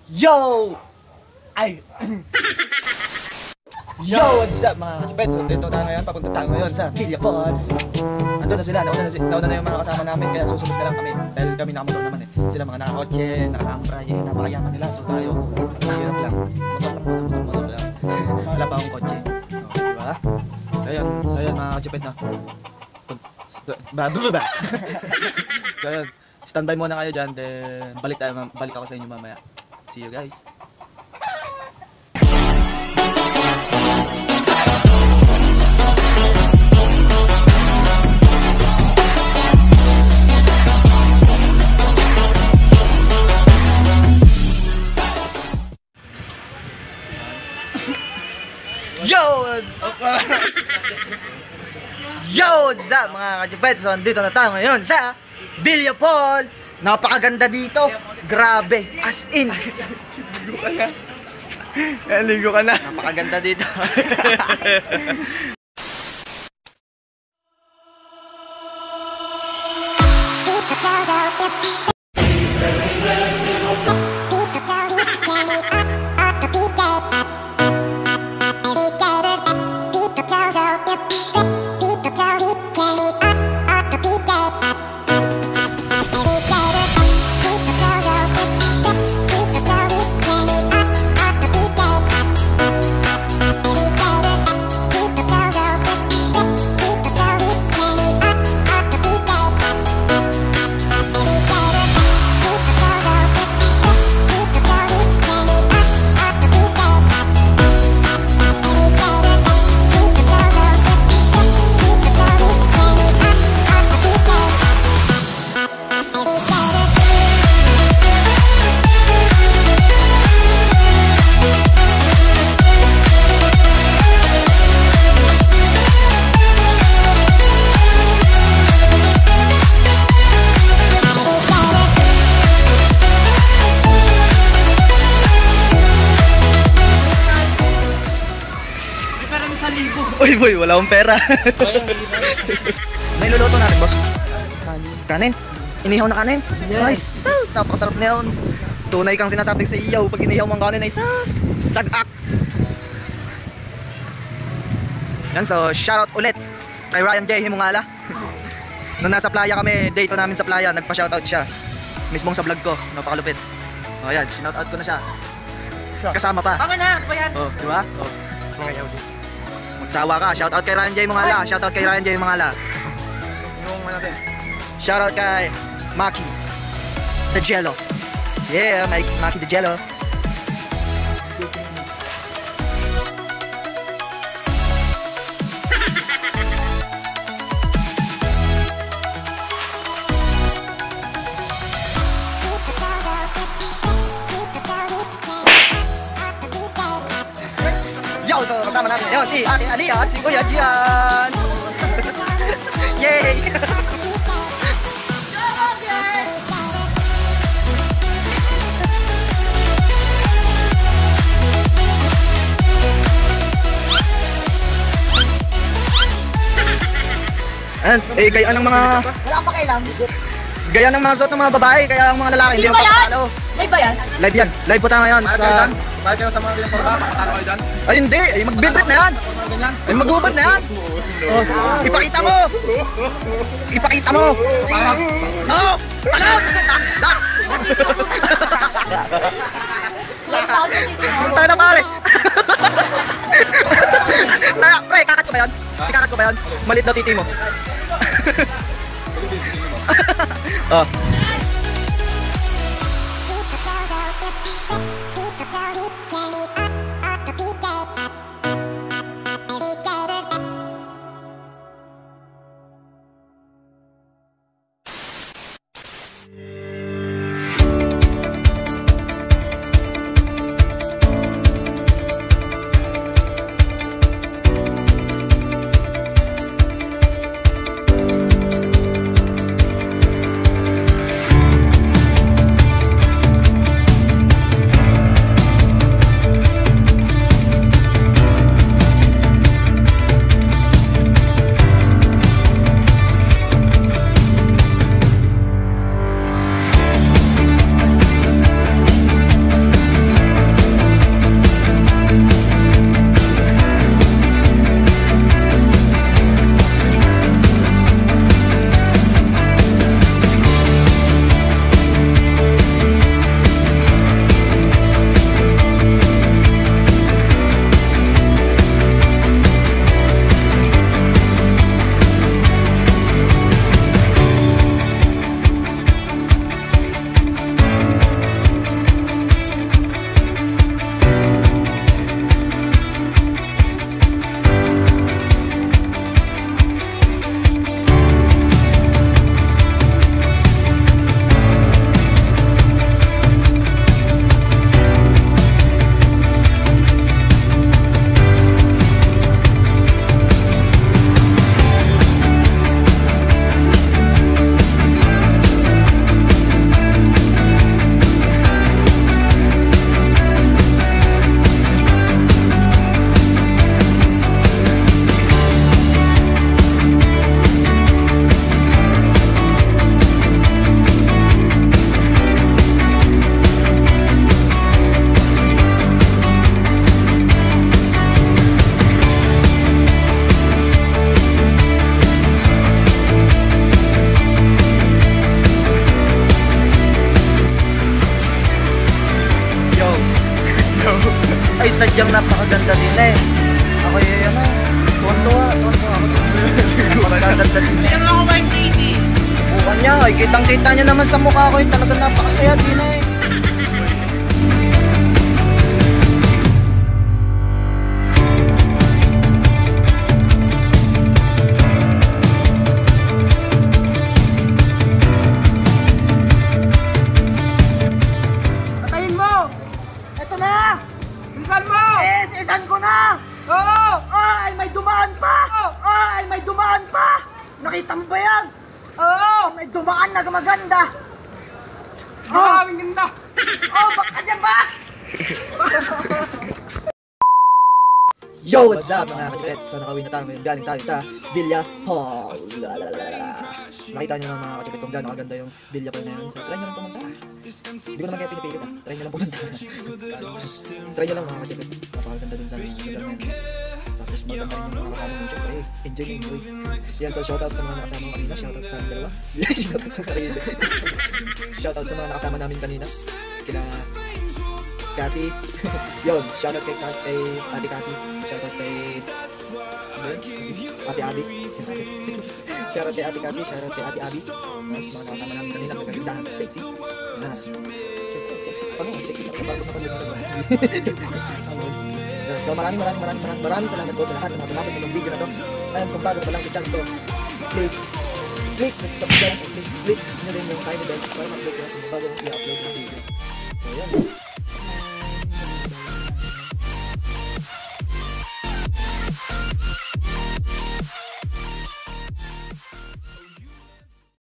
Yo! Ay! Yo! What's up mga kachipets? So dito tayo ngayon, papunta tayo ngayon sa Villapol. Andun na sila, nauna na yung mga kasama namin, kaya susunod na lang kami. Dahil kami nakamotor naman eh. Sila mga nakakotse, nakakambray, napakayaman nila. So tayo, hirap lang. Motor lang. Wala pa akong kotse. Diba? So yun mga kachipet na. So yun, standby muna kayo dyan, then balik ako sa inyo mamaya. See you guys. Yo! Yo! What's up mga kachipets? So andito na tayo ngayon sa Villapol. Napakaganda dito. Grabe. As in. Ligo ka na. Ligo ka na. Napakaganda dito. Uy boy, wala akong pera. May luluto natin, boss. Kanin. Inihaw na kanin. Yes. Ay, sus! Napakasarap na yun. Tunay kang sinasabi sa iyaw. Pag inihaw mong kanin ay sus! Sagak! Yan, so shoutout ulit kay Ryan J. Himungala. Nung nasa playa kami, date namin sa playa, nagpa-shoutout siya. Mismong sa vlog ko, napakalupit. O yan, shoutout ko na siya. Kasama pa. Tama na, ba yan? O, diba? O. Magsawa ka, shoutout kay Ryan J. Himungala. Shoutout kay Ryan J. Himungala. Yung ano din. Shoutout kay Maki the Jello. Yeah, Maki the Jello. Yo, so kasama natin ngayon si Ate Alia at si Kuya Gian. Yay! Gaya ng mga... Wala pa kailang. Gaya ng mga suot ng mga babae, kaya ang mga lalaki hindi makapalo. Live ba yan? Live yan. Live po tayo ngayon sa... Bakit kayo sa mga pinapurba? Makasama kayo dyan? Ay hindi! Ay magbibrit na yan! Ay magubad na yan! Oh, ipakita mo! Ipakita mo! Oh! Ano? Dax! Tayo na pare! Pre, kakat ko ba yun? Ikakat ko ba yun? Malit daw titi mo. Oh. sadyang napakaganda din eh. Ako yun tuwan-tuwa ako. Napakaganda din eh. Yan ako kay KD. Subukan niya, ay kitang-kita niya naman sa mukha ko, talaga napakasaya din eh. Patayin mo! Eto na! Bilisan mo! Isan ko na! Oo! Ay, may dumaan pa! Ay, may dumaan pa! Nakita mo ba yan? Oo! May dumaan na maganda! Maraming ganda! Baka dyan ba? Yo, what's up mga kachipets? So nakawin na tayo ngayon, galing tayo sa Villa Hall. Nakita nyo naman mga kachipet kung gaano kaganda yung Villa Hall na yun. So try nyo lang pumunta. Hindi ko naman kayo pinipilit try nyo lang pumunta. Try nyo lang mga kachipet. Napakaganda dun sa lugar na yun. Tapos maganda rin yung mga kasama mo. Siyempre, enjoy. Yan, so shoutout sa mga nakasama ko kanina. Shoutout sa aming dalawa. Shoutout sa sarili. Shoutout sa mga nakasama namin kanina. Kina Cassie. Yun, shoutout kay Ate Cassie. Shoutout kay Ate Abby. Shoutout kay Ate Cassie, shoutout kay Ate Abby. Tapos mga nakasama namin kanina, magaganda, sexy. Yan. Siyempre, sexy pa no? Sexy pa bago na So maraming salamat po sa lahat ng mga tumapos ng video na to. Ayun, kung bago pa lang sa channel ko, please click subscribe, please click nyo rin yung tiny bells para mag-upload ko sa bagong i-upload ng videos. So yan.